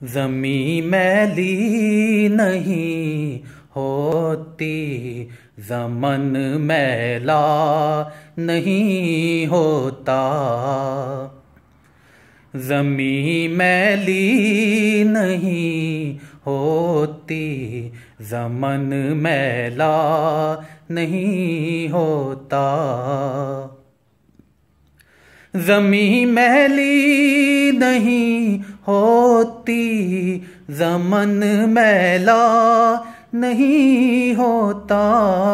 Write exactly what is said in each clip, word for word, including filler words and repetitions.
ज़मीं मैली नहीं होती, ज़मन मैला नहीं होता। ज़मीं मैली नहीं होती, ज़मन मैला नहीं होता। ज़मीं मैली नहीं होती, ज़मन मैला नहीं होता।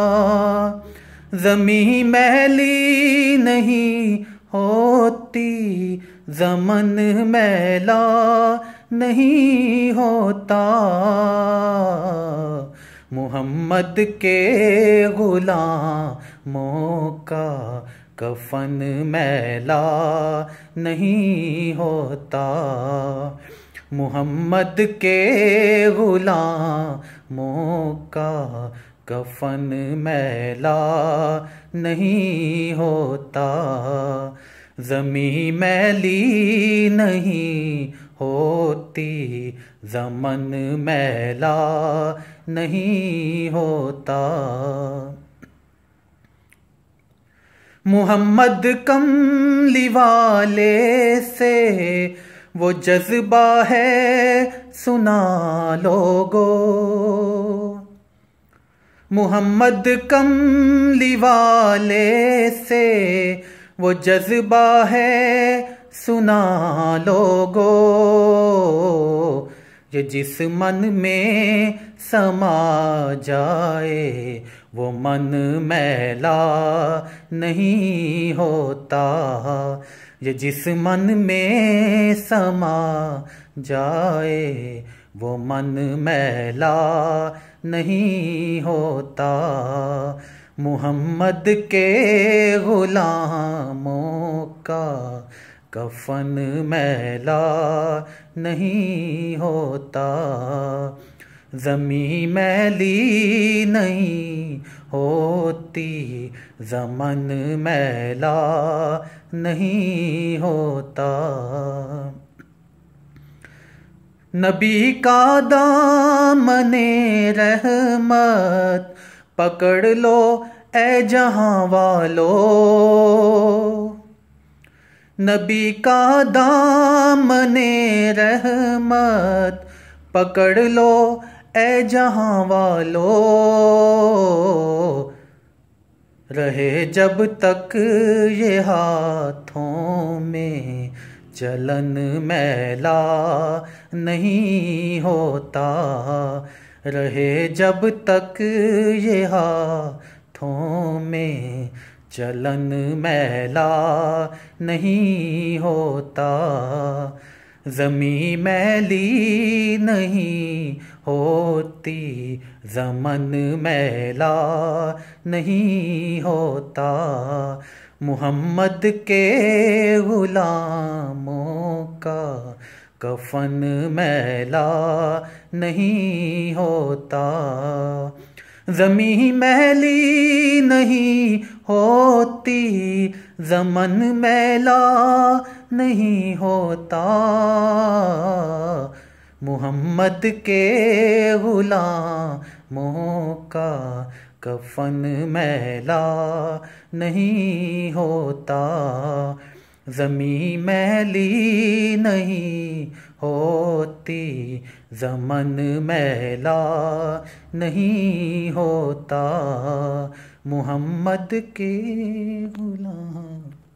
ज़मीं मैली नहीं होती, ज़मन मैला नहीं होता। मुहम्मद के गुलामों का कफन मैला नहीं होता। मुहम्मद के गुलामों का कफन मैला नहीं होता। ज़मीं मैली नहीं होती, ज़मन मैला नहीं होता। मुहम्मद कमली वाले से वो जज्बा है सुना लोगो। मुहम्मद कमली वाले से वो जज्बा है सुना लोगो। ये जिस मन में समा जाए वो मन मैला नहीं होता। ये जिस मन में समा जाए वो मन मैला नहीं होता। मुहम्मद के गुलामों का कफन मैला नहीं होता। ज़मीं मैली नहीं होती, ज़मन मैला नहीं होता। नबी का दामने रहमत पकड़ लो ए जहां वालो। नबी का दामने रहमत पकड़ लो ए जहां वालो। रहे जब तक ये हाथों में चलन मैला नहीं होता। रहे जब तक ये हाथों में चलन मैला नहीं होता। ज़मीं मैली नहीं होती, ज़मन मैला नहीं होता। मुहम्मद के गुलामों का कफन मैला नहीं होता। ज़मीं मैली नहीं होती, ज़मन मैला नहीं होता। मुहम्मद के गुलामों का कफन मैला नहीं होता। ज़मीं मैली नहीं होती, ज़मन मैला नहीं होता। मुहम्मद के गुलाम